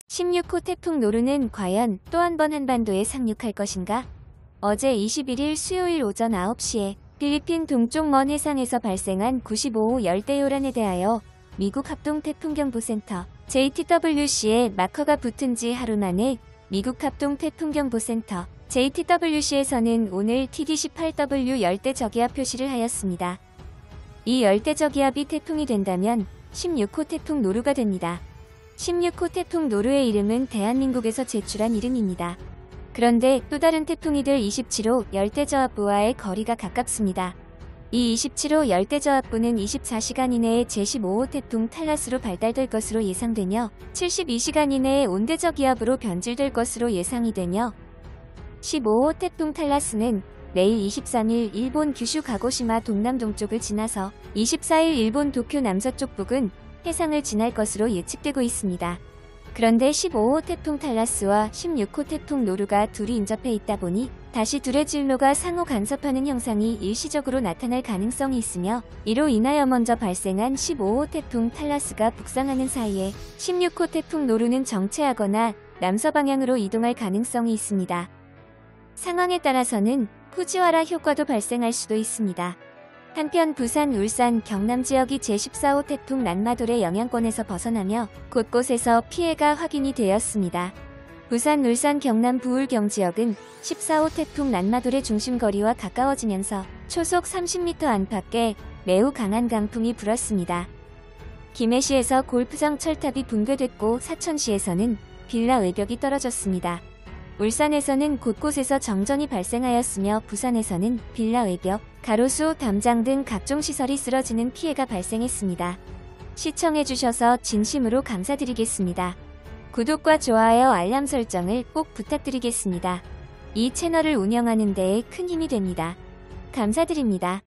16호 태풍 노루는 과연 또 한 번 한반도에 상륙할 것인가? 어제 21일 수요일 오전 9시에 필리핀 동쪽 먼 해상에서 발생한 95호 열대요란에 대하여 미국 합동태풍경보센터 JTWC에 마커가 붙은 지 하루 만에 미국 합동태풍경보센터 JTWC에서는 오늘 TD18W 열대저기압 표시를 하였습니다. 이 열대저기압이 태풍이 된다면 16호 태풍 노루가 됩니다. 16호 태풍 노루의 이름은 대한민국에서 제출한 이름입니다. 그런데 또 다른 태풍이 될 27호 열대저압부와의 거리가 가깝습니다. 이 27호 열대저압부는 24시간 이내에 제15호 태풍 탈라스로 발달될 것으로 예상되며 72시간 이내에 온대저기압으로 변질될 것으로 예상이 되며 15호 태풍 탈라스는 내일 23일 일본 규슈 가고시마 동남동쪽을 지나서 24일 일본 도쿄 남서쪽 부근 해상을 지날 것으로 예측되고 있습니다. 그런데 15호 태풍 탈라스와 16호 태풍 노루가 둘이 인접해 있다 보니 다시 둘의 진로가 상호 간섭하는 현상이 일시적으로 나타날 가능성이 있으며 이로 인하여 먼저 발생한 15호 태풍 탈라스가 북상하는 사이에 16호 태풍 노루는 정체하거나 남서 방향으로 이동할 가능성이 있습니다. 상황에 따라서는 후지와라 효과도 발생할 수도 있습니다. 한편 부산, 울산, 경남 지역이 제14호 태풍 난마돌의 영향권에서 벗어나며 곳곳에서 피해가 확인이 되었습니다. 부산, 울산, 경남 부울경 지역은 14호 태풍 난마돌의 중심거리와 가까워지면서 초속 30m 안팎에 매우 강한 강풍이 불었습니다. 김해시에서 골프장 철탑이 붕괴됐고 사천시에서는 빌라 외벽이 떨어졌습니다. 울산에서는 곳곳에서 정전이 발생하였으며 부산에서는 빌라 외벽, 가로수, 담장 등 각종 시설이 쓰러지는 피해가 발생했습니다. 시청해주셔서 진심으로 감사드리겠습니다. 구독과 좋아요, 알람 설정을 꼭 부탁드리겠습니다. 이 채널을 운영하는 데에 큰 힘이 됩니다. 감사드립니다.